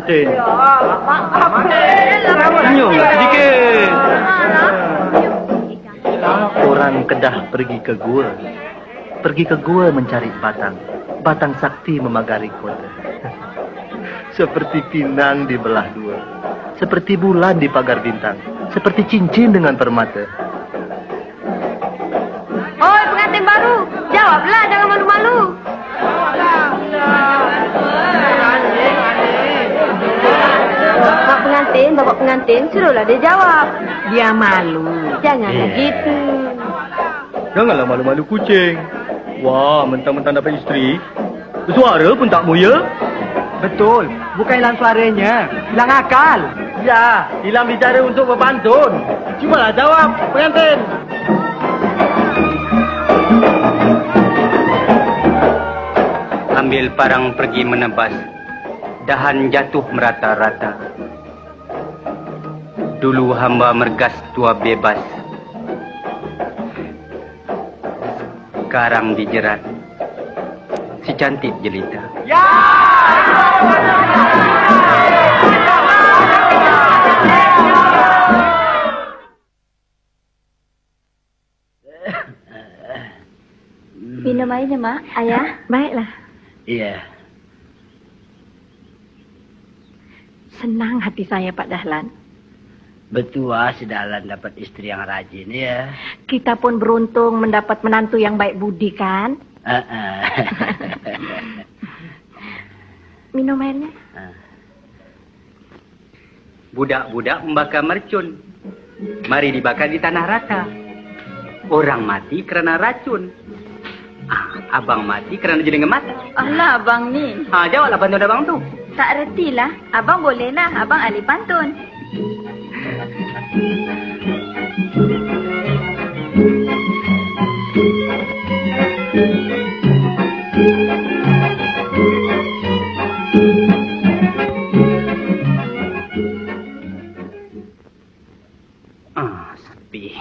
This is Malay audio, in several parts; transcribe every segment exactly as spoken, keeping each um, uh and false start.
pengantin. Senyum sedikit. Orang Kedah pergi ke gua. Pergi ke gua mencari batang. Batang sakti memagari kota. Seperti pinang dibelah dua. Seperti bulan di pagar bintang. Seperti cincin dengan permata. Oi, pengantin baru. Jawablah, jangan malu-malu. Pak pengantin, bapak pengantin, suruhlah dia jawab. Dia malu. Janganlah Iya. gitu. Janganlah malu-malu kucing. Wah, mentang-mentang dapat isteri. Bersuara pun tak mau ya? Betul, bukan hilang suaranya, hilang akal. Ya, hilang bicara untuk berpantun. Cubalah jawab, pengantin. Ambil parang pergi menebas, dahan jatuh merata-rata. Dulu hamba mergas tua bebas, sekarang dijerat si cantik jelita. Ya! Minum airnya, Mak. Ayah. Baiklah. Iya. Senang hati saya, Pak Dahlan. Betua si Dahlan dapat istri yang rajin ya. Kita pun beruntung mendapat menantu yang baik budi, kan? Uh -uh. Minum airnya. Budak-budak membakar mercun. Mari dibakar di tanah rata. Orang mati kerana racun. Ah, abang mati kerana jelingan mata. Alah, abang ni. Ah, jawablah pantun abang tu. Tak retilah. Abang bolehlah. Abang ahli pantun. Ah, sepi.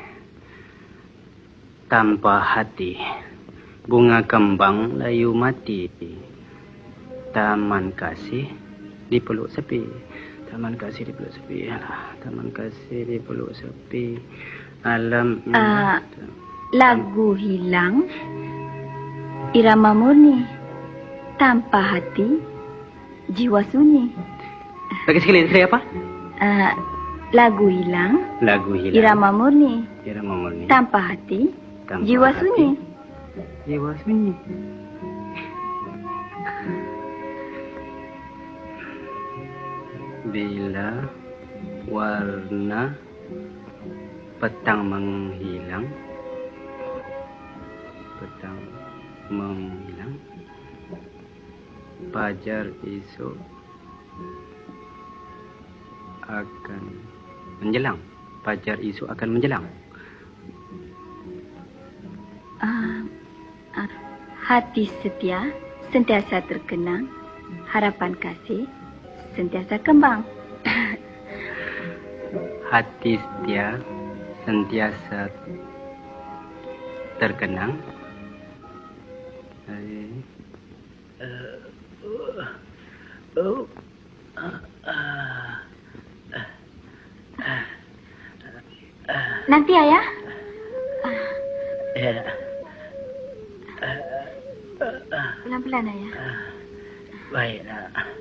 Tanpa hati, bunga kembang layu mati. Taman kasih di peluk sepi. Taman kasih di peluk sepi. Alah, taman kasih di peluk sepi. Alam. Uh, lagu hilang, irama murni, tanpa hati, jiwa sunyi. Lagi sekali, sekali apa? Uh, lagu hilang, Lagu hilang. irama murni, Irama murni. tanpa hati, Tanpa jiwa hati, sunyi. Jiwa sunyi. Bila warna petang menghilang, petang menghilang, fajar esok akan menjelang. Fajar esok akan menjelang. Uh, uh, hati setia sentiasa terkenang, harapan kasih sentiasa kembang. Hati setia sentiasa terkenang. Eh, Uh, uh, uh, uh, uh, uh, Nanti ayah. ya. Pelan-pelan ayah. Baiklah.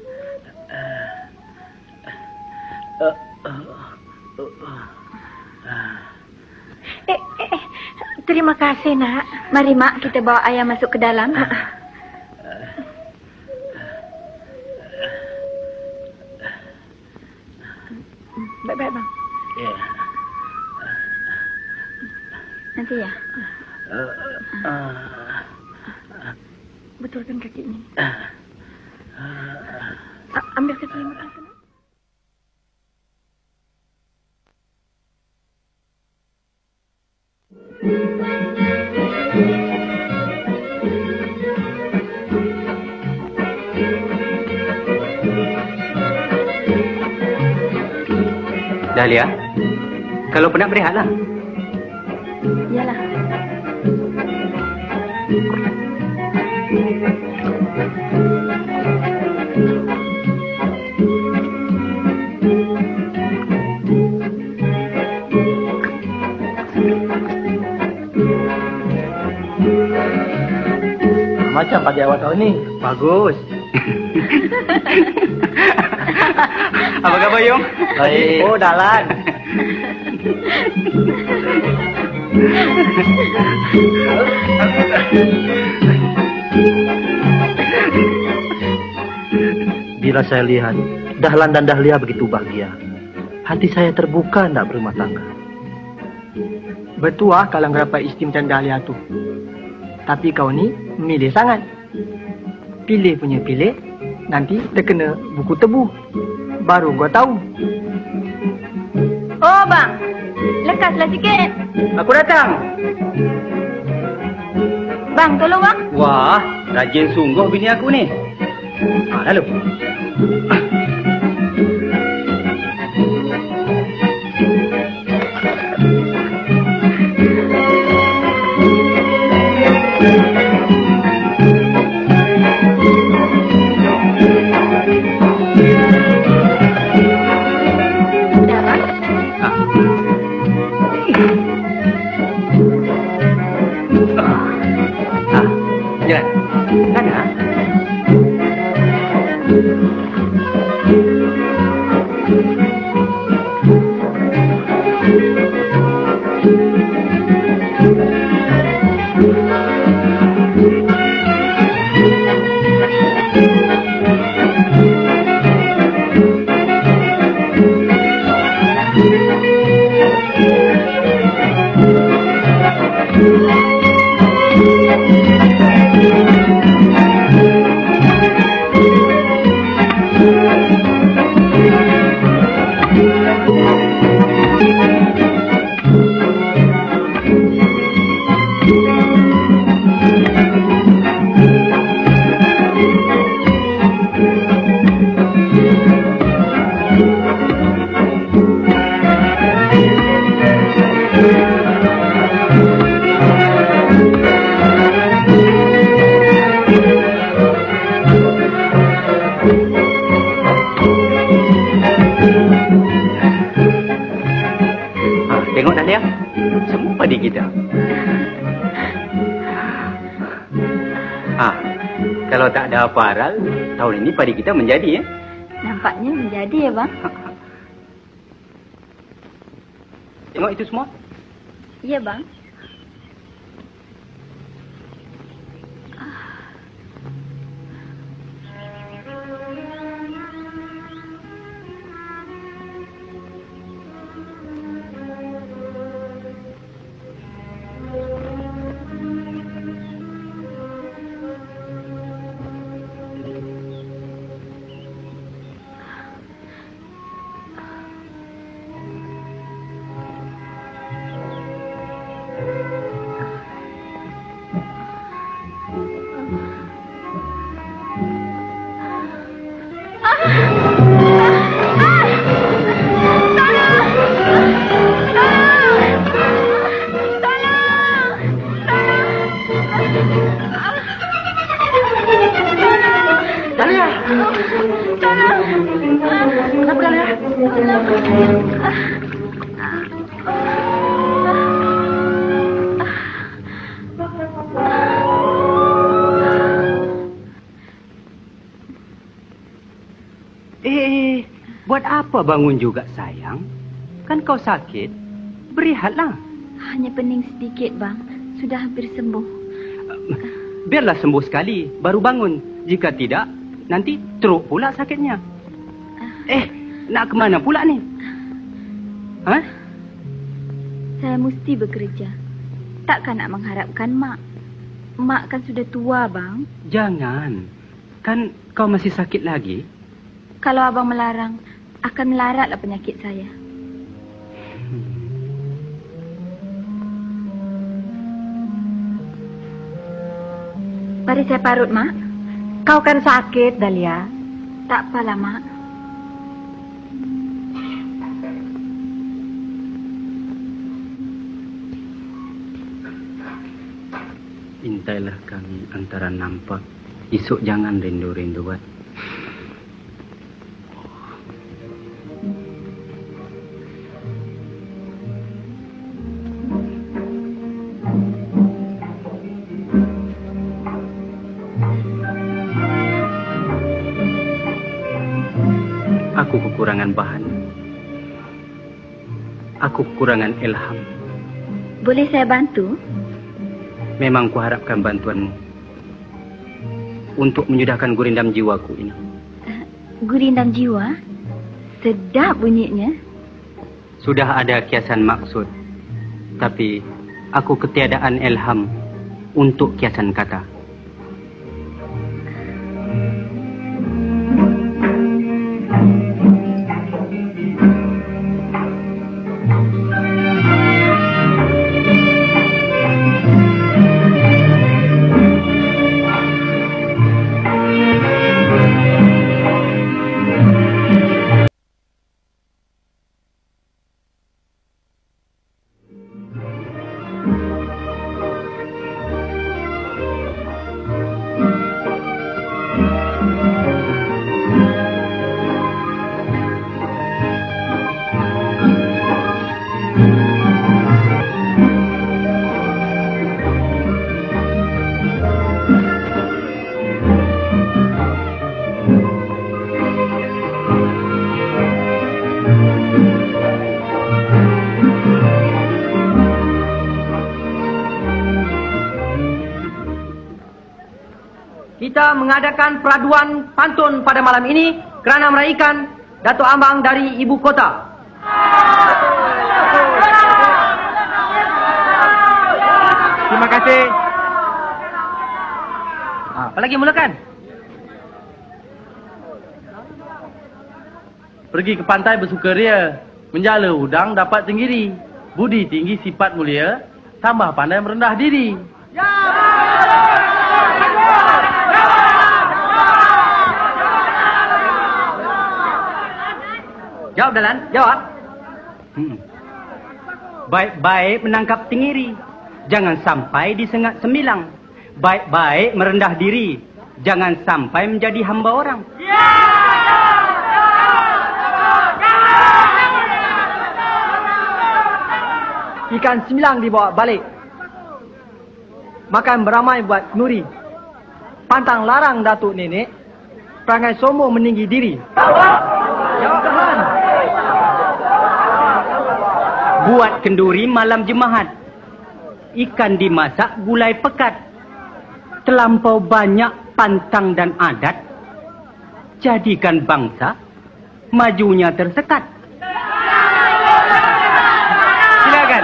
Uh, uh, uh, uh, uh. Eh, eh, eh, terima kasih, nak. Mari, Mak, kita bawa ayah masuk ke dalam. Baik-baik, bang. Ya. Nanti ya. Uh, uh, Betulkan kaki ini. uh, A- ambil kaki yang betul. Dahlia, kalau penat berehatlah. Yalah. macam pagi awal tahun ni. Bagus. Apa khabar, Yung? Baik. Oh, dalan. Bila saya lihat Dahlan dan Dahlia begitu bahagia, hati saya terbuka nak berumah tangga. Betul ah kalau ngerapat istri macam Dahlia tu. Tapi kau ni milih sangat. Pilih punya pilih, nanti terkena buku tebu. Baru gua tahu. Oh, bang. Lekaslah sikit. Aku datang. Bang, tolong bang. Wah, rajin sungguh bini aku ni. Ha, lalu. Kalau tak ada apa-apa, tahun ini padi kita menjadi, ya? Nampaknya menjadi, ya, bang? Tengok itu semua? Iya, bang. Eh, buat apa bangun juga, sayang? Kan kau sakit. Berehatlah. Hanya pening sedikit, bang. Sudah hampir sembuh. Biarlah sembuh sekali, baru bangun. Jika tidak, nanti teruk pula sakitnya. Eh, nak kemana pula ni? Hah? Saya mesti bekerja. Takkan nak mengharapkan mak. Mak kan sudah tua, bang. Jangan. Kan kau masih sakit lagi. Kalau abang melarang, akan melaratlah penyakit saya. Mari saya parut, mak. Kau kan sakit, Dahlia. Tak apalah, mak. Intailah kami antara nampak. Esok jangan rindu-rinduan. Aku kekurangan bahan. Aku kekurangan ilham. Boleh saya bantu? Memang kuharapkan bantuanmu untuk menyudahkan gurindam jiwaku ini. Uh, gurindam jiwa? Sedap bunyinya. Sudah ada kiasan maksud, tapi aku ketiadaan ilham untuk kiasan kata. Kita mengadakan peraduan pantun pada malam ini kerana meraihkan Datuk Ambang dari ibu kota. Terima kasih. Apa lagi mulakan? Pergi ke pantai bersukaria, menjala udang dapat tenggiri. Budi tinggi sifat mulia, tambah pandai merendah diri. Jawab Dalan, jawab. Hmm. Baik-baik menangkap tenggiri, jangan sampai disengat semilang. Baik-baik merendah diri, jangan sampai menjadi hamba orang. Ikan semilang dibawa balik. Makan beramai buat nuri. Pantang larang Datuk Nenek. Perangai sombong meninggi diri. Jawab Dalan. Buat kenduri malam jemahat. Ikan dimasak gulai pekat. Terlampau banyak pantang dan adat. Jadikan bangsa majunya tersekat. Silakan.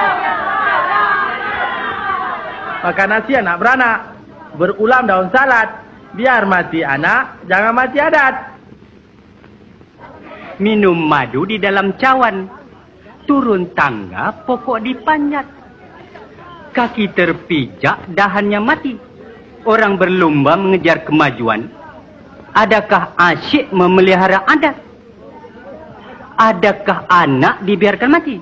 Makan nasi anak beranak. Berulam daun salad. Biar mati anak, jangan mati adat. Minum madu di dalam cawan. Turun tangga, pokok dipanjat. Kaki terpijak, dahannya mati. Orang berlomba mengejar kemajuan. Adakah asyik memelihara adat? Adakah anak dibiarkan mati?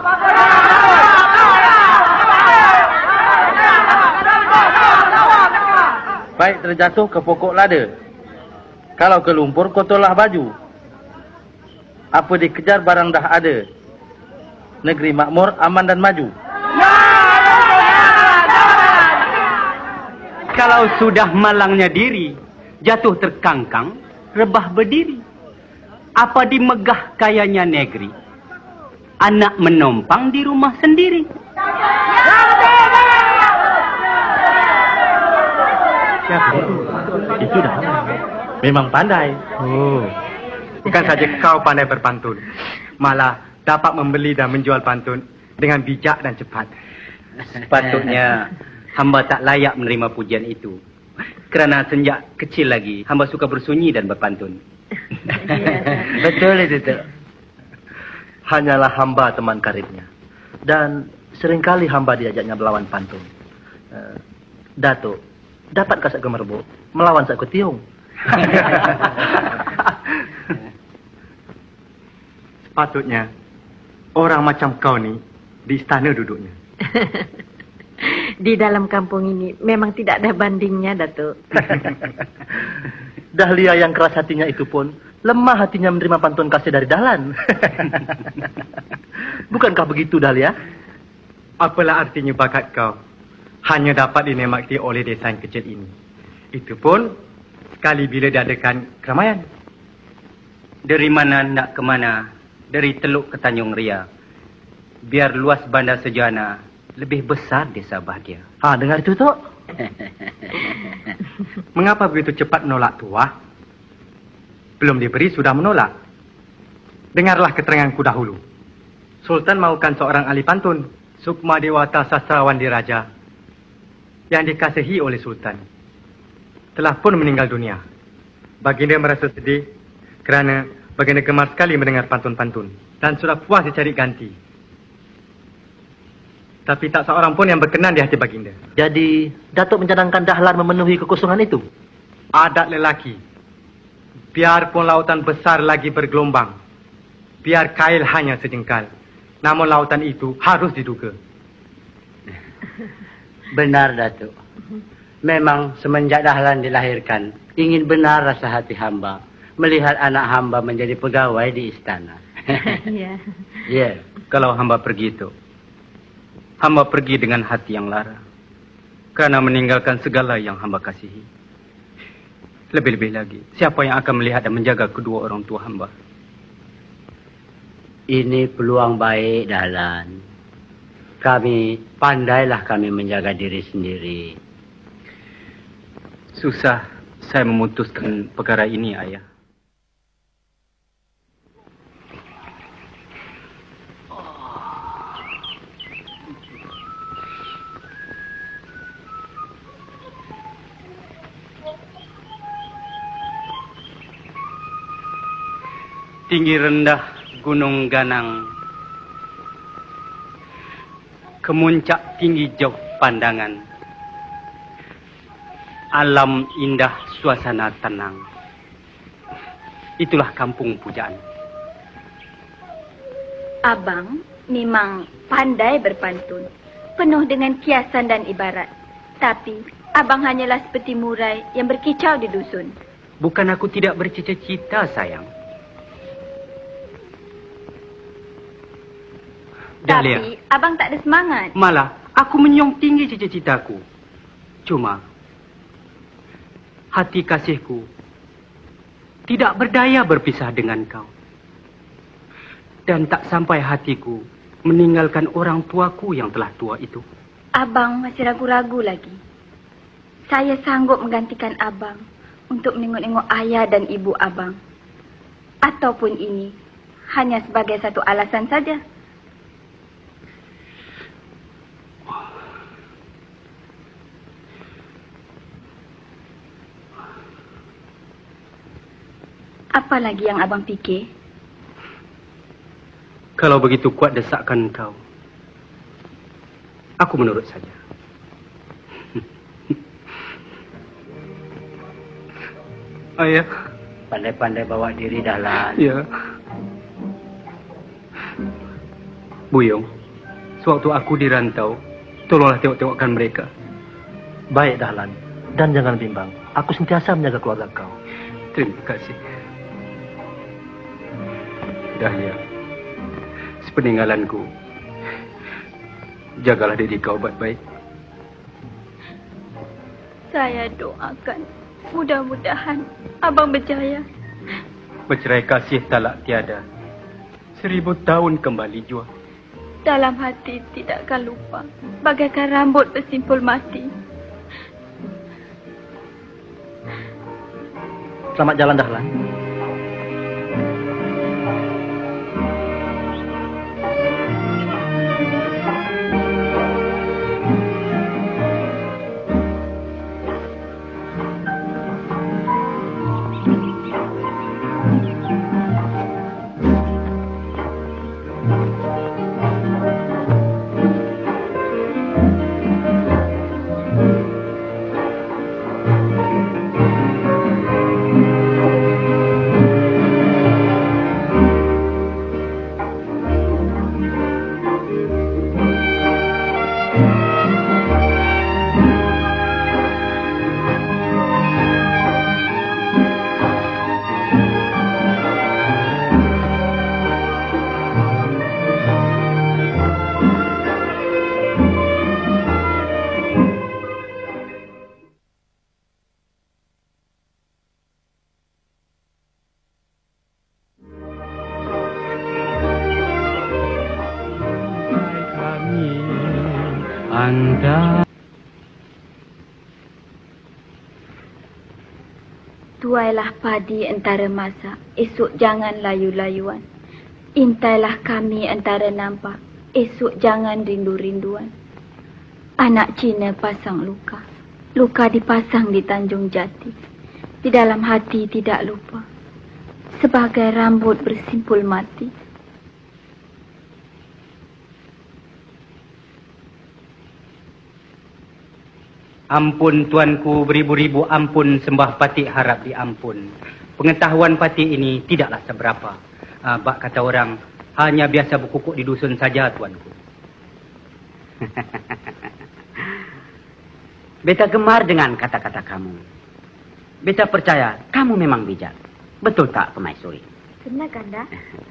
Baik terjatuh ke pokok lada. Kalau ke lumpur, kotorlah baju. Apa dikejar barang dah ada. Negeri makmur, aman dan maju. Kalau sudah malangnya diri, jatuh terkangkang, rebah berdiri. Apa dimegah kayanya negeri? Anak menompang di rumah sendiri. Siapa itu? Itu dah. Memang pandai. Oh, bukan saja kau pandai berpantun, malah dapat membeli dan menjual pantun dengan bijak dan cepat. Sepatutnya hamba tak layak menerima pujian itu. Kerana sejak kecil lagi, hamba suka bersunyi dan berpantun. Betul itu. Hanyalah hamba teman karibnya. Dan seringkali hamba diajaknya melawan pantun. Uh, Datuk, dapatkah saya gemerbu melawan saya ketiung? Sepatutnya orang macam kau ni di istana duduknya. Di dalam kampung ini memang tidak ada bandingnya, Datuk. Dahlia yang keras hatinya itu pun lemah hatinya menerima pantun kasih dari Dahlan. Bukankah begitu, Dahlia? Apalah artinya bakat kau hanya dapat dinikmati oleh desa yang kecil ini. Itu pun sekali bila diadakan keramaian. Dari mana nak ke mana, dari Teluk ke Tanjung Ria. Biar luas bandar Sejana lebih besar desa bahagia. Ah, dengar itu, Tok? Mengapa begitu cepat menolak tua? Belum diberi sudah menolak. Dengarlah keteranganku dahulu. Sultan mahukan seorang ahli pantun, Sukma Dewata sastrawan diraja, yang dikasihi oleh Sultan. Telah pun meninggal dunia. Baginda merasa sedih kerana baginda gemar sekali mendengar pantun-pantun dan sudah puas dicari ganti. Tapi tak seorang pun yang berkenan di hati baginda. Jadi, Datuk mencadangkan Dahlan memenuhi kekosongan itu? Adat lelaki. Biarpun lautan besar lagi bergelombang, biar kail hanya sejengkal, namun lautan itu harus diduga. Benar, Datuk. Memang semenjak Dahlan dilahirkan, ingin benar rasa hati hamba melihat anak hamba menjadi pegawai di istana. Ya. Ya, kalau hamba pergi itu, hamba pergi dengan hati yang lara, karena meninggalkan segala yang hamba kasihi. Lebih-lebih lagi, siapa yang akan melihat dan menjaga kedua orang tua hamba? Ini peluang baik, Dahlan. Kami, pandailah kami menjaga diri sendiri. Susah saya memutuskan perkara ini, Ayah. Tinggi rendah gunung ganang, kemuncak tinggi jauh pandangan, alam indah suasana tenang. Itulah kampung pujaan. Abang memang pandai berpantun, penuh dengan kiasan dan ibarat. Tapi abang hanyalah seperti murai yang berkicau di dusun. Bukan aku tidak bercita-cita, sayang. Dahlia. Tapi abang tak ada semangat. Malah aku menyongsong tinggi cita-citaku. Cuma hati kasihku tidak berdaya berpisah dengan kau. Dan tak sampai hatiku meninggalkan orang tuaku yang telah tua itu. Abang masih ragu-ragu lagi. Saya sanggup menggantikan abang untuk menengok-nengok ayah dan ibu abang. Ataupun ini hanya sebagai satu alasan saja. Apa lagi yang abang fikir? Kalau begitu kuat desakan kau, aku menurut saja. Ayah. Pandai-pandai bawa diri, Dahlan. Ya. Buyung, sewaktu aku dirantau, tolonglah tengok-tengokkan mereka. Baik, Dahlan. Dan jangan bimbang. Aku sentiasa menjaga keluarga kau. Terima kasih. Dahlia, sepeninggalanku, jagalah diri kau baik-baik. Saya doakan, mudah-mudahan abang berjaya. Bercerai kasih talak tiada, seribu tahun kembali jua. Dalam hati tidak akan lupa, bagaikan rambut bersimpul mati. Selamat jalan, Dahlan. muda. Tuailah padi antara masa, esok jangan layu-layuan. Intailah kami antara nampak, esok jangan rindu-rinduan. Anak Cina pasang luka, luka dipasang di Tanjung Jati. Di dalam hati tidak lupa, sebagai rambut bersimpul mati. Ampun tuanku beribu-ribu ampun, sembah pati harap diampun. Pengetahuan pati ini tidaklah seberapa. Uh, bak kata orang, hanya biasa berkukuk di dusun saja tuanku. Beta gemar dengan kata-kata kamu. Beta percaya kamu memang bijak. Betul tak, Permaisuri? Benar, Kanda?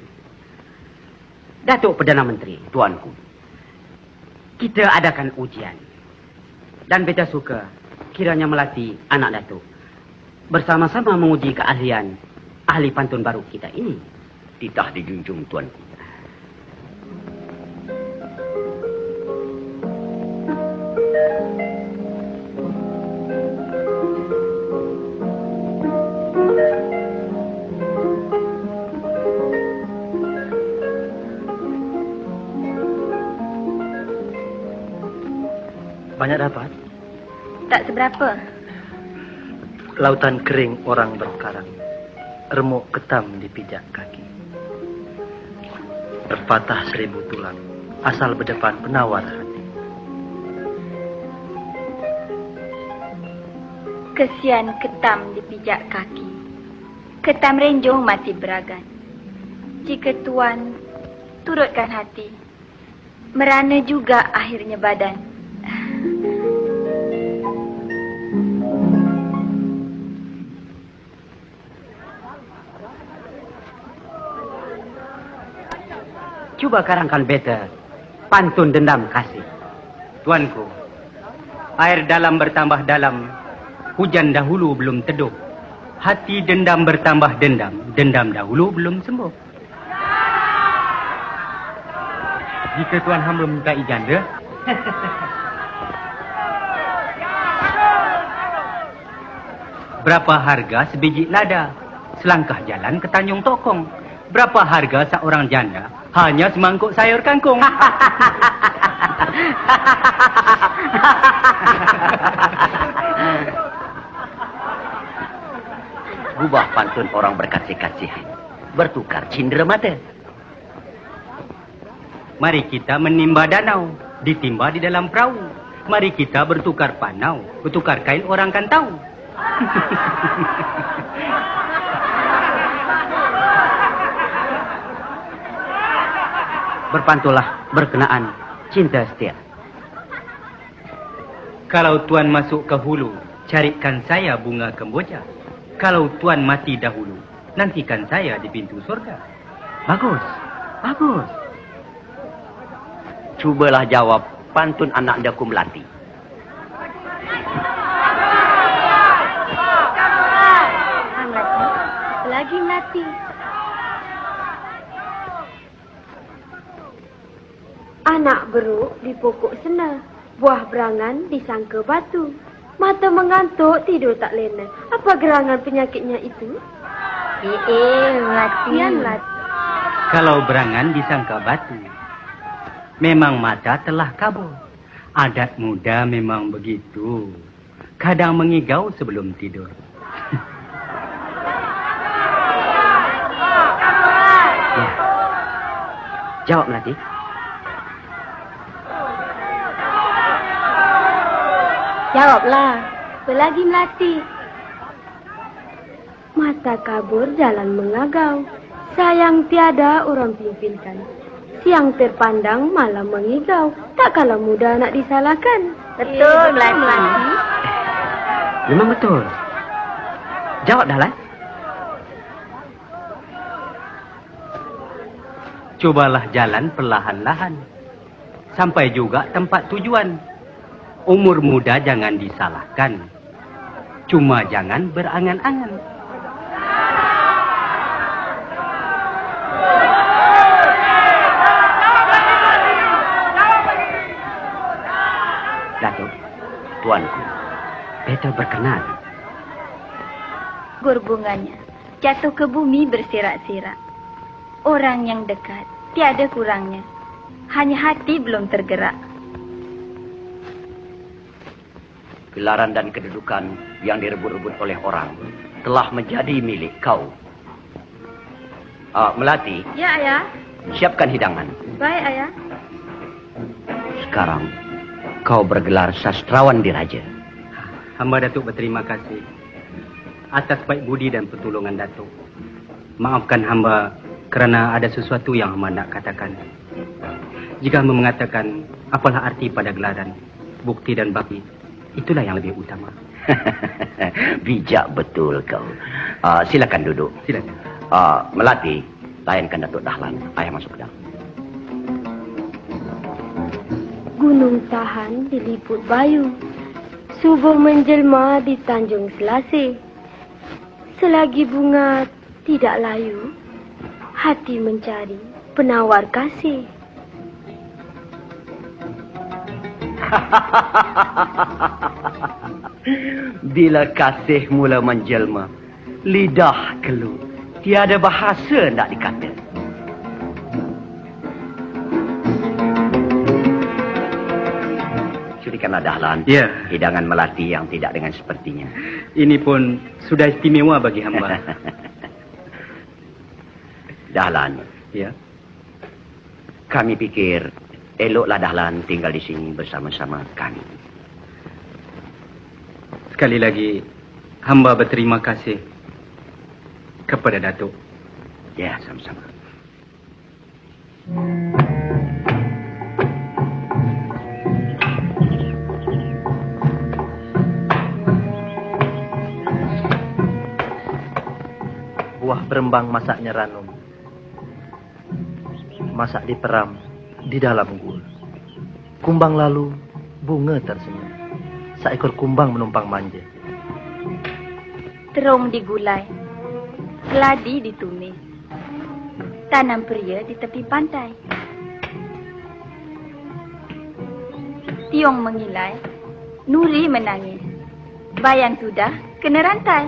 Datuk Perdana Menteri, tuanku. Kita adakan ujian. Dan beta suka kiranya melatih anak datuk bersama-sama menguji keahlian ahli pantun baru kita ini. Titah dijunjung tuanku. Banyak dapat? Tak seberapa. Lautan kering orang berkarang, remuk ketam dipijak kaki. Berpatah seribu tulang, asal berdepan penawar hati. Kesian ketam dipijak kaki, ketam renjong mati beragan. Jika tuan turutkan hati, merana juga akhirnya badan. Coba karangkan beta pantun dendam kasih. Tuanku, air dalam bertambah dalam, hujan dahulu belum teduh. Hati dendam bertambah dendam, dendam dahulu belum sembuh. Jika tuan hamba minta janda, berapa harga sebiji lada? Selangkah jalan ke Tanjung Tokong. Berapa harga seorang janda? Hanya semangkuk sayur kangkung. Gubah pantun orang berkasih-kasihan, bertukar cindera mata. Mari kita menimba danau, ditimba di dalam perahu. Mari kita bertukar panau, bertukar kain orang kan tahu. Berpantulah berkenaan cinta setia. Kalau tuan masuk ke hulu, carikan saya bunga kemboja. Kalau tuan mati dahulu, nantikan saya di pintu surga. Bagus, bagus. Cubalah jawab pantun anak daku melati. Lagi melati. Anak beruk di pokok sena, buah berangan disangka batu. Mata mengantuk, tidur tak lena. Apa gerangan penyakitnya itu? Eh, eh latihan lati. Kalau berangan disangka batu, memang mata telah kabur. Adat muda memang begitu. Kadang mengigau sebelum tidur. Ya. Jawab Melati. Jawablah, selagi melati. Mata kabur jalan mengagau, sayang tiada orang pimpinkan. Siang terpandang malam mengigau, tak kalah mudah nak disalahkan. Betul, melati. Memang betul. Jawab Dahlan. Cobalah jalan perlahan-lahan, sampai juga tempat tujuan. Umur muda jangan disalahkan, cuma jangan berangan-angan. tuanku. Beta berkenan. Gur bunganya jatuh ke bumi bersirak-sirak. Orang yang dekat tiada kurangnya, hanya hati belum tergerak. Gelaran dan kedudukan yang direbut-rebut oleh orang telah menjadi milik kau. Uh, Melati. Ya, Ayah. Siapkan hidangan. Baik, Ayah. Sekarang kau bergelar sastrawan diraja. Hamba Datuk berterima kasih atas baik budi dan pertolongan Datuk. Maafkan hamba kerana ada sesuatu yang hamba nak katakan. Jika hamba mengatakan apalah arti pada gelaran, bukti dan bakti, itulah yang lebih utama. Bijak betul kau. Uh, silakan duduk. Silakan. Uh, Melati, layankan Datuk Dahlan. Ayah masuk ke dalam. Gunung Tahan diliput bayu, subuh menjelma di Tanjung Selasih. Selagi bunga tidak layu, hati mencari penawar kasih. Bila kasih mula menjelma, lidah keluh, tiada bahasa nak dikata. Sudikanlah Dahlan, ya, hidangan Melati yang tidak dengan sepertinya. Ini pun sudah istimewa bagi hamba. Dahlan, ya, kami pikir eloklah Dahlan tinggal di sini bersama-sama kami. Sekali lagi, hamba berterima kasih kepada Datuk. Ya, sama-sama. Buah berembang masaknya Ranum. Masak diperam di dalam gua. Kumbang lalu, bunga tersenyum. Seekor kumbang menumpang manja. Terung digulai, keladi ditumis, tanam pria di tepi pantai. Tiong mengilai, Nuri menangis. Bayan sudah kena rantai.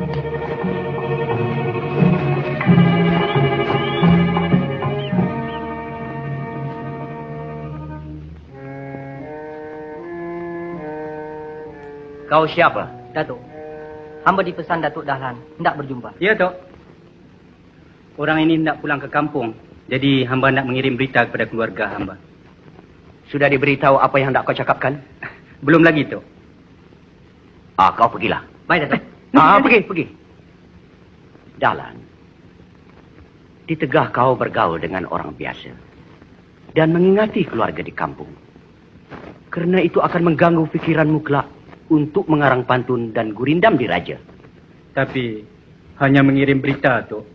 Kau siapa? Datuk. Hamba dipesan Datuk Dahlan hendak berjumpa. Ya, Tok. Orang ini hendak pulang ke kampung. Jadi hamba nak mengirim berita kepada keluarga hamba. Sudah diberitahu apa yang hendak kau cakapkan? Belum lagi, Tok. Ah, kau pergilah. Baik, Datuk. Ah, pergi, pergi. Dahlan. Di Tegah kau bergaul dengan orang biasa. Dan mengingati keluarga di kampung. Kerana itu akan mengganggu fikiranmu kelak untuk mengarang pantun dan gurindam di raja. Tapi hanya mengirim berita, Tok.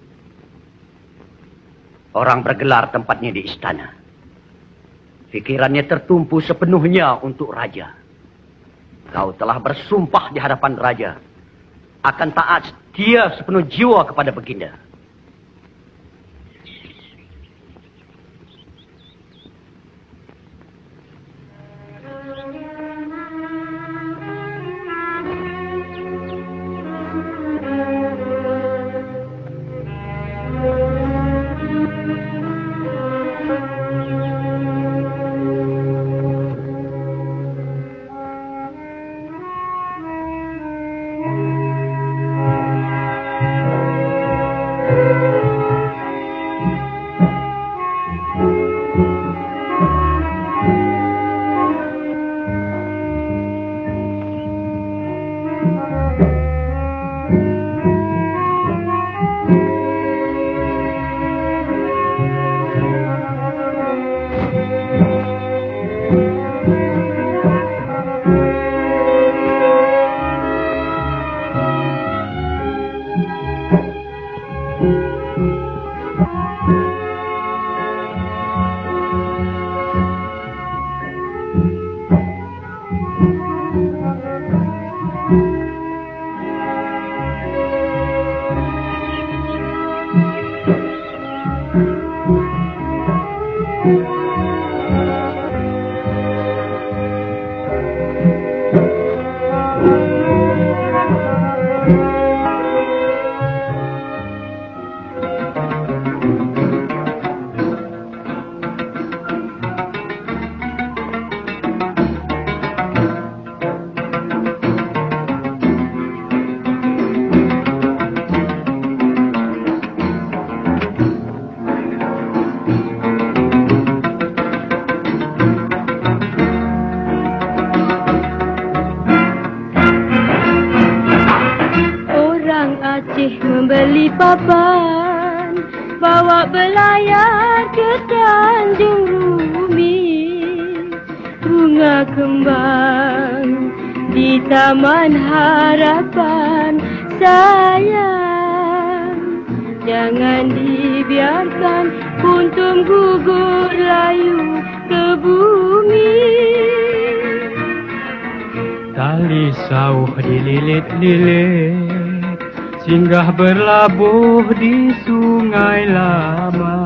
Orang bergelar tempatnya di istana. Fikirannya tertumpu sepenuhnya untuk raja. Kau telah bersumpah di hadapan raja akan taat setia sepenuh jiwa kepada Baginda. putih membeli papan, bawa belayar ke Tanjung Rumi. Bunga kembang di Taman Harapan, sayang, jangan dibiarkan kuntum gugur layu ke bumi. Tali sauh dililit-lilit, singgah berlabuh di sungai lama.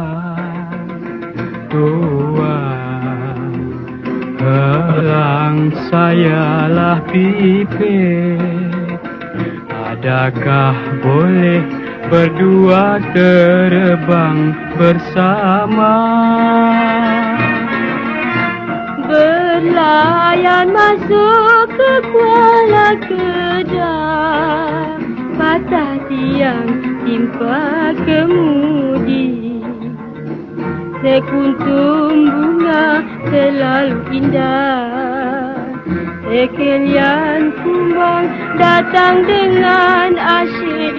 Tuan, helang sayalah pipit, adakah boleh berdua terbang bersama? Berlayan masuk ke Kuala Kedah, patah tiang timpa kemudi. Sekuntum bunga selalu indah, sekalian kumbang datang dengan asyik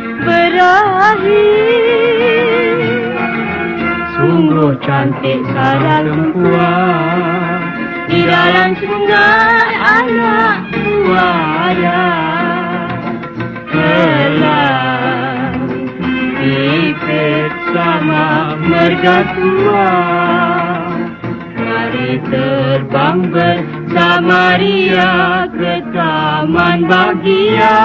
berakhir. Sungguh cantik sarang perempuan di dalam sungai anak buaya. Helang pipit sama mergatua, mari terbang bersama Ria ke Taman Bahagia.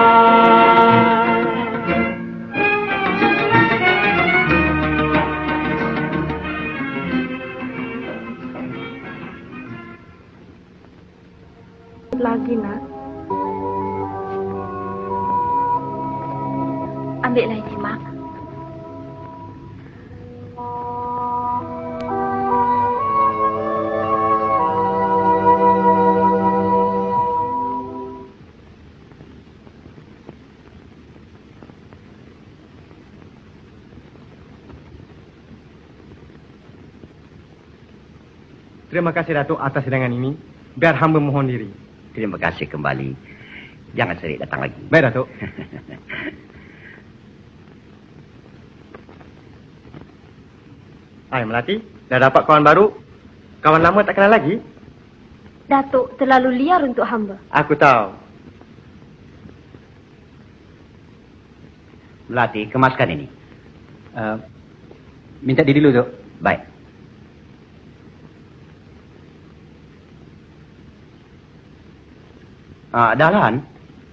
Lagi nak, ambillah ini, Mak. Terima kasih Datuk atas hidangan ini. Biar hamba mohon diri. Terima kasih kembali. Jangan sering datang lagi. Baik, Datuk. Hai, Melati. Dah dapat kawan baru? Kawan lama tak kenal lagi? Datuk terlalu liar untuk hamba. Aku tahu. Melati, kemaskan ini. Uh, minta diri dulu, Dok. Baik. Ah, Dahlan.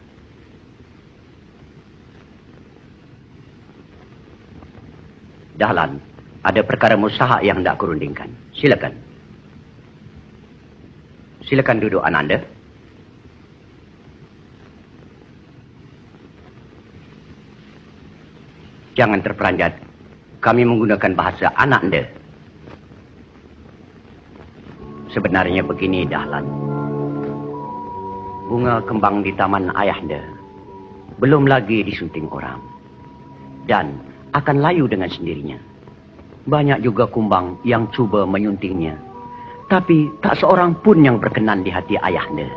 Dahlan, ada perkara mustahak yang hendak kurundingkan. Silakan. Silakan duduk, Ananda. Jangan terperanjat. Kami menggunakan bahasa anak anda. Sebenarnya begini, Dahlan. Bunga kembang di taman ayahanda belum lagi disunting orang dan akan layu dengan sendirinya. Banyak juga kumbang yang cuba menyuntingnya, tapi tak seorang pun yang berkenan di hati ayahanda.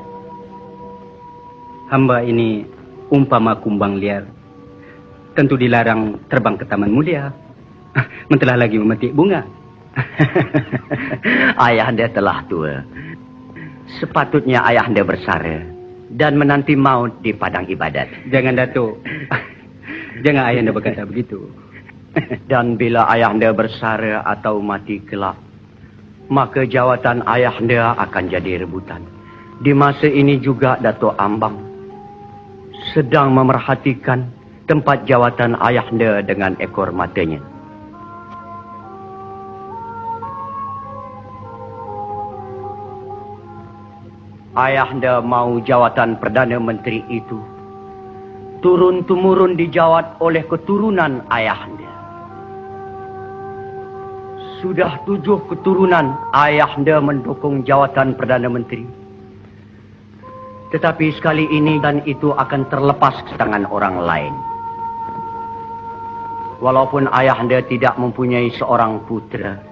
Hamba ini umpama kumbang liar, tentu dilarang terbang ke taman mulia, mentelah lagi memetik bunga. Ayahanda telah tua. Sepatutnya ayahanda bersara dan menanti maut di padang ibadat. Jangan, Datuk. Jangan ayahanda berkata begitu. Dan bila ayahanda bersara atau mati kelak, maka jawatan ayahanda akan jadi rebutan. Di masa ini juga Datuk Ambang sedang memerhatikan tempat jawatan ayahanda dengan ekor matanya. Ayahanda mau jawatan Perdana Menteri itu turun-temurun dijawat oleh keturunan ayahanda. Sudah tujuh keturunan ayahanda mendukung jawatan Perdana Menteri. Tetapi sekali ini dan itu akan terlepas ke tangan orang lain. Walaupun ayahanda tidak mempunyai seorang putera,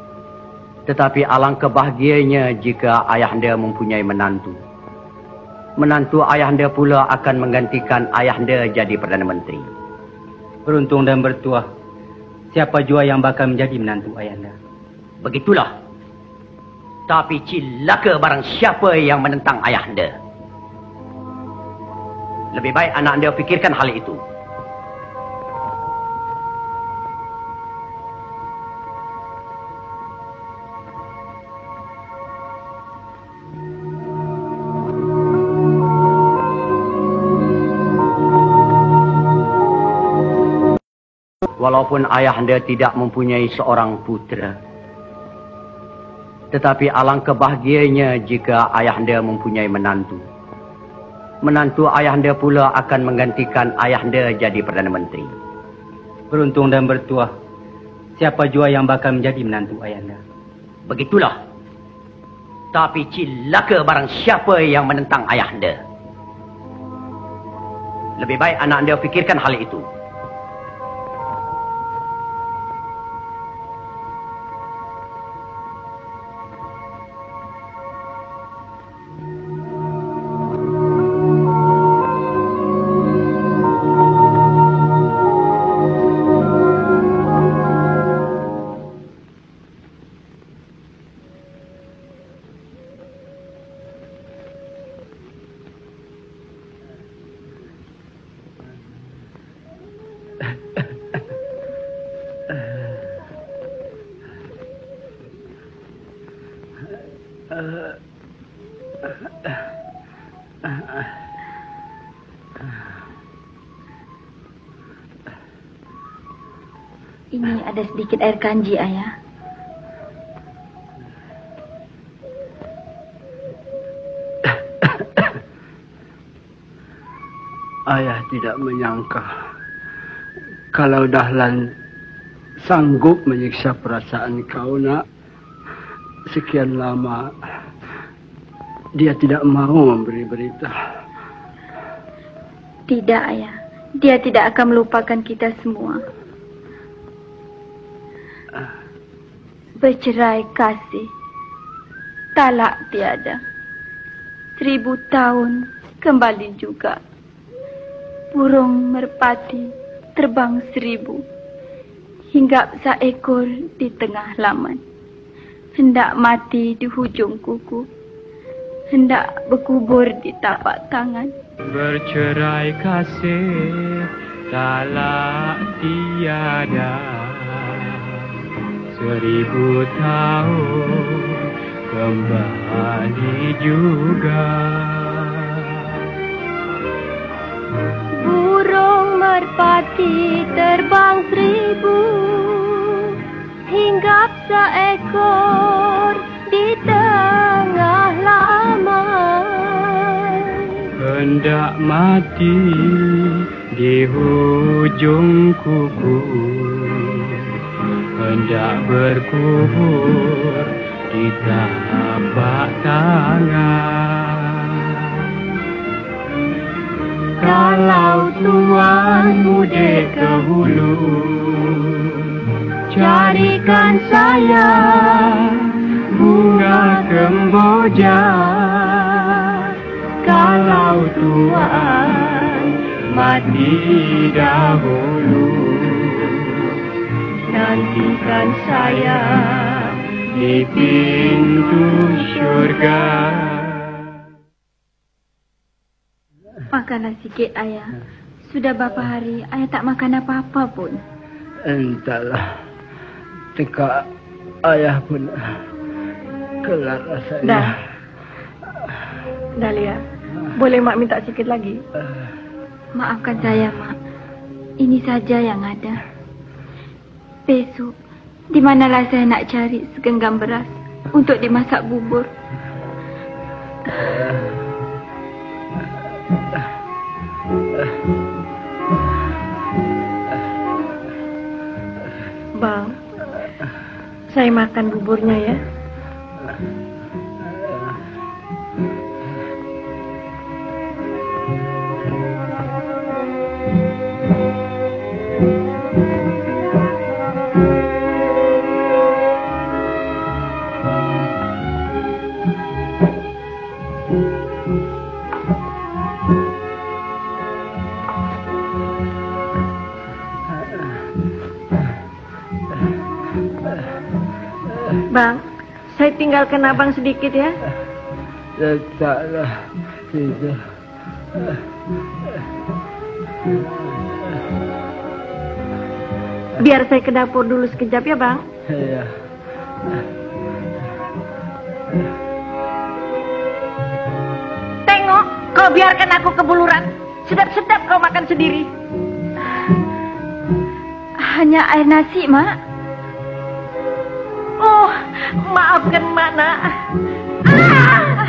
tetapi alangkah bahagianya jika ayahanda mempunyai menantu. menantu ayahanda pula akan menggantikan ayahanda jadi Perdana Menteri. Beruntung dan bertuah, siapa jua yang bakal menjadi menantu ayahanda. Begitulah. Tapi cilaka barang siapa yang menentang ayahanda. Lebih baik anak anda fikirkan hal itu. Walaupun ayahanda tidak mempunyai seorang putera, tetapi alangkah bahagianya jika ayahanda mempunyai menantu. Menantu ayahanda pula akan menggantikan ayahanda jadi Perdana Menteri. Beruntung dan bertuah, siapa jua yang bakal menjadi menantu ayahanda. Begitulah. Tapi cilaka barang siapa yang menentang ayahanda. Lebih baik anak anda fikirkan hal itu. Ini ada sedikit air kanji, Ayah. Ayah tidak menyangka kalau Dahlan sanggup menyiksa perasaan kau, nak. Sekian lama dia tidak mau memberi berita. Tidak, Ayah. Dia tidak akan melupakan kita semua. Bercerai kasih, talak tiada. Seribu tahun kembali juga. Burung merpati terbang seribu, hinggap seekor di tengah laman. Hendak mati di hujung kuku, hendak berkubur di tapak tangan. Bercerai kasih, talak tiada. Seribu tahun kembali juga. Burung merpati terbang seribu, hinggap seekor di tengah laman. Hendak mati di hujung kuku, hendak berkubur di tapak tangan. Kalau tuan mudik ke hulu, carikan saya bunga kemboja. Kalau tuan mati dahulu, nantikan saya di pintu syurga. Makanlah sikit, Ayah. Sudah berapa hari Ayah tak makan apa-apa pun. Entahlah. Teka ayah pun kelar rasanya. Dah. Dahlia, boleh mak minta sikit lagi? Maafkan saya, Mak. Ini saja yang ada. Besok, di manalah saya nak cari segenggam beras untuk dimasak bubur? Bang, saya makan buburnya ya. Bang, saya tinggalkan abang sedikit ya. Letaklah situ. Biar saya ke dapur dulu sekejap ya, Bang. Iya. Tengok, kau biarkan aku kebuluran. Sedap-sedap kau makan sendiri. Hanya air nasi, Mak. Oh, maafkan Mak, nak. Ah!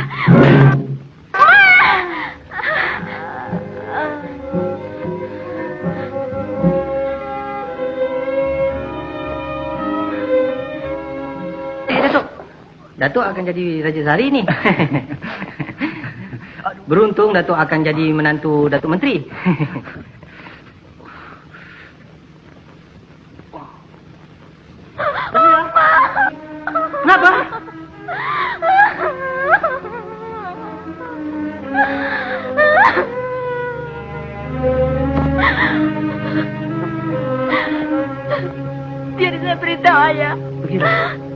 Eh, Datuk. Datuk akan jadi Raja Sari ni. Beruntung Datuk akan jadi menantu Datuk Menteri. Kenapa? Biar saya beritahu ayah. Begitu.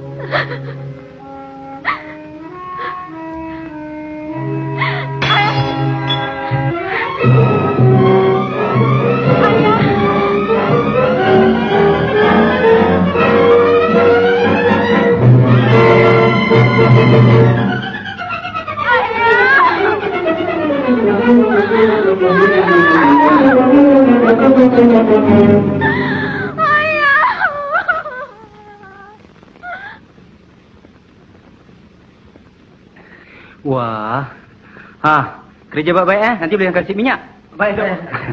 Wah. Ha, kerja baik-baik eh. Nanti boleh kasih minyak. Baik, Dok.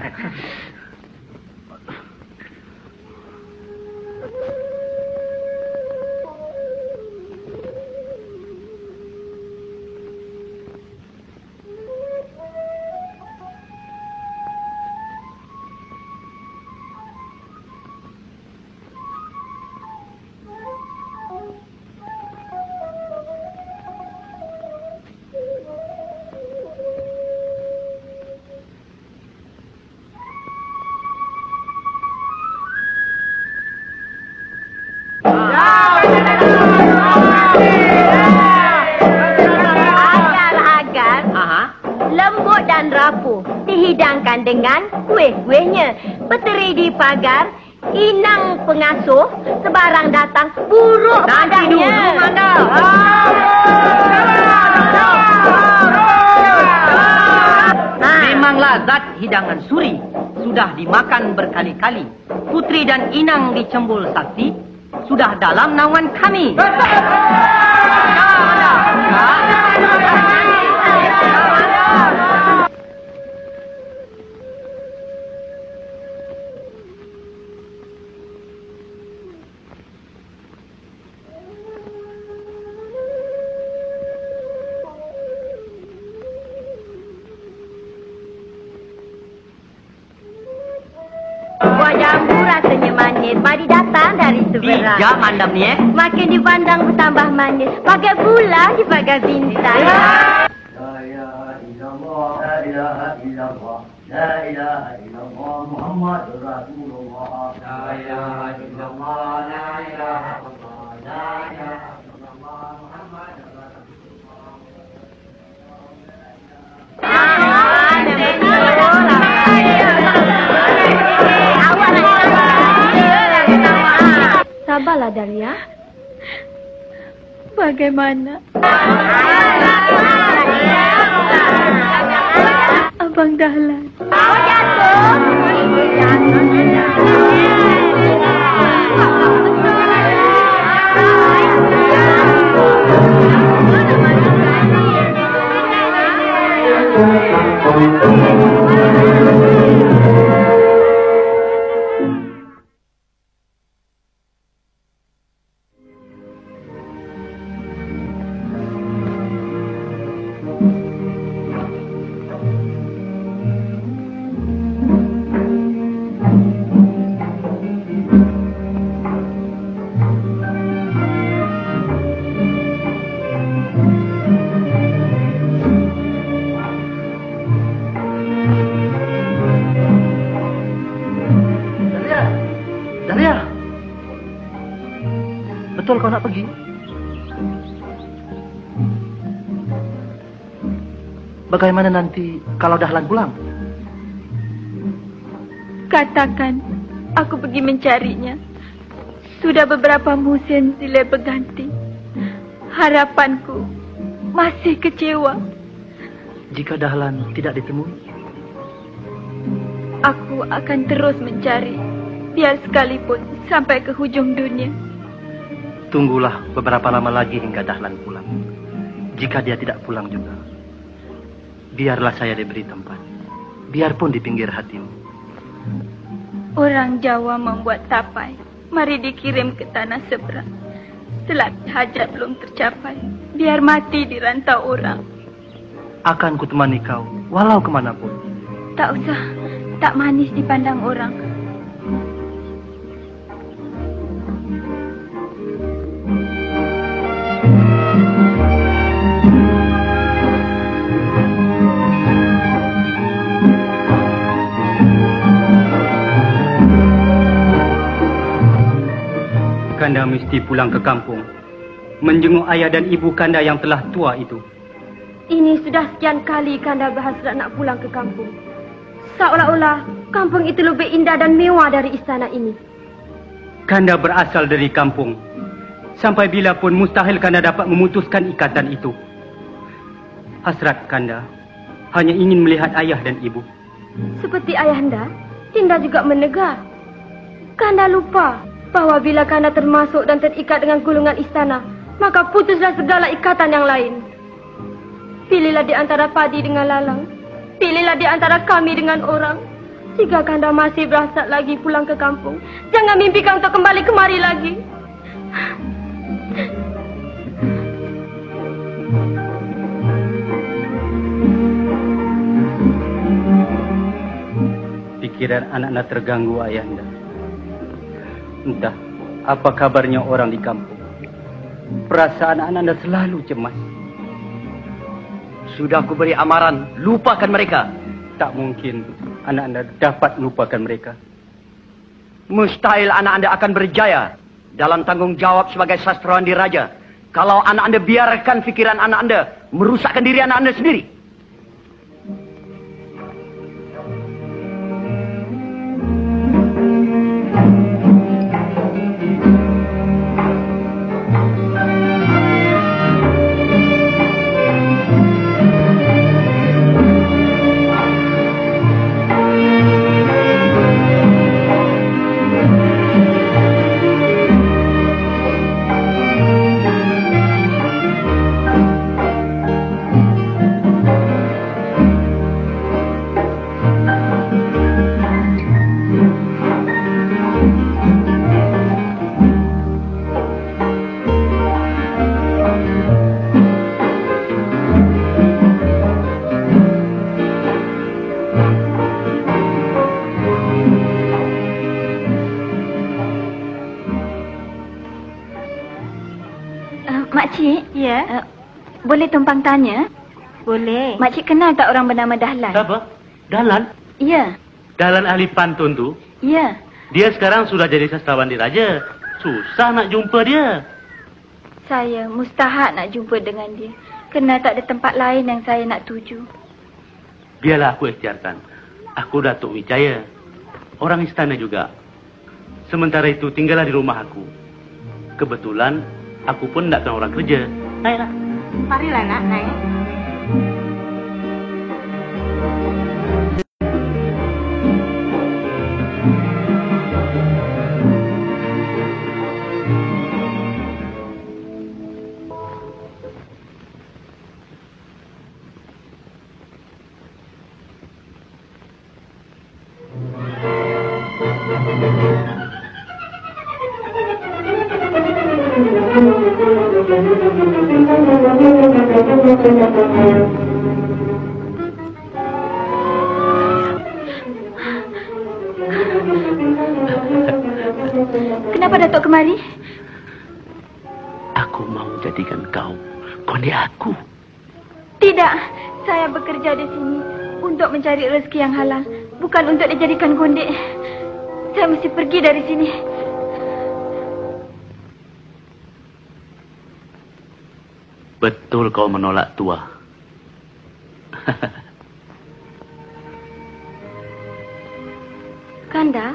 Dihidangkan dengan kuih-kuihnya. Peteri di pagar, inang pengasuh, sebarang datang, buruk padanya. Nanti dulu, Manda. Memanglah zat hidangan suri sudah dimakan berkali-kali. Putri dan inang dicembul sakti sudah dalam naungan kami. Buah jambu rasanya manis, mari datang dari seberang. Tiga mandam ni eh. Makin dipandang bertambah manis, bagai bulan di bagai bintang. La ilaha illallah, la ilaha illallah, la ilaha illallah, Muhammadur Rasulullah. La ilaha illallah, la ilaha illallah, la ilaha illallah, Muhammadur Rasulullah. Sabarlah Dahlia. Bagaimana? Abang Dahlan. Mau jatuh. Betul kau nak pergi? Bagaimana nanti kalau Dahlan pulang? Katakan, aku pergi mencarinya. Sudah beberapa musim silih berganti. Harapanku masih kecewa. Jika Dahlan tidak ditemui? Aku akan terus mencari, biar sekalipun sampai ke hujung dunia. Tunggulah beberapa lama lagi hingga Dahlan pulang. Jika dia tidak pulang juga, biarlah saya diberi tempat. Biarpun di pinggir hatimu. Orang Jawa membuat tapai, mari dikirim ke tanah seberang. Selagi hajat belum tercapai, biar mati di rantau orang. Akan kutemani kau, walau kemanapun. Tak usah, tak manis dipandang orang. Kanda mesti pulang ke kampung, menjenguk ayah dan ibu Kanda yang telah tua itu. Ini sudah sekian kali Kanda berhasrat nak pulang ke kampung. Seolah-olah kampung itu lebih indah dan mewah dari istana ini. Kanda berasal dari kampung. Sampai bila pun mustahil Kanda dapat memutuskan ikatan itu. Hasrat Kanda hanya ingin melihat ayah dan ibu. Seperti ayahanda, Dinda juga menegar. Kanda lupa bahwa bila Kanda termasuk dan terikat dengan gulungan istana, maka putuslah segala ikatan yang lain. Pilihlah di antara padi dengan lalang. Pilihlah di antara kami dengan orang. Jika Kanda masih berhasrat lagi pulang ke kampung, jangan mimpikan untuk kembali kemari lagi. Pikiran anak-anak terganggu ayahanda. Entah apa kabarnya orang di kampung. Perasaan anak-anak selalu cemas. Sudah aku beri amaran, lupakan mereka. Tak mungkin anak anda dapat melupakan mereka. Mustahil anak anda akan berjaya dalam tanggung jawab sebagai sastrawan diraja kalau anak anda biarkan fikiran anak anda merusakkan diri anak anda sendiri. Makcik, ya. Uh, boleh tumpang tanya? Boleh. Makcik kenal tak orang bernama Dahlan? Siapa? Dahlan? Ya. Dahlan ahli pantun tu? Ya. Dia sekarang sudah jadi sastrawan diraja. Susah nak jumpa dia. Saya mustahak nak jumpa dengan dia. Kerana tak ada tempat lain yang saya nak tuju. Biarlah aku ikhtiarkan. Aku Datuk Wijaya. Orang istana juga. Sementara itu tinggallah di rumah aku. Kebetulan aku pun tak kenal orang kerja. Naiklah. Marilah nak naik. Kenapa Datuk kemari? Aku mau jadikan kau konde aku. Tidak, saya bekerja di sini untuk mencari rezeki yang halal, bukan untuk dijadikan konde. Saya mesti pergi dari sini. Betul kau menolak tua. Kanda?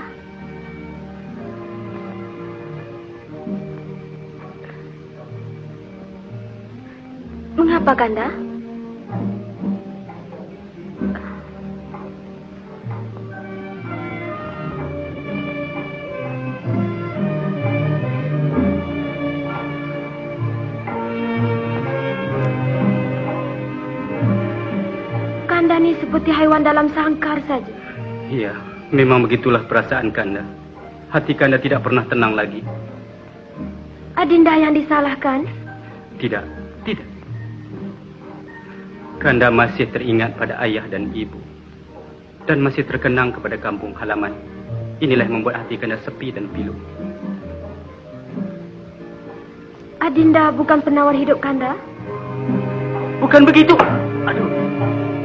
Mengapa, Kanda? Kanda ni seperti haiwan dalam sangkar saja. Iya, memang begitulah perasaan Kanda. Hati Kanda tidak pernah tenang lagi. Adinda yang disalahkan? Tidak, tidak. Kanda masih teringat pada ayah dan ibu. Dan masih terkenang kepada kampung halaman. Inilah yang membuat hati Kanda sepi dan pilu. Adinda bukan penawar hidup Kanda? Bukan begitu. Aduh.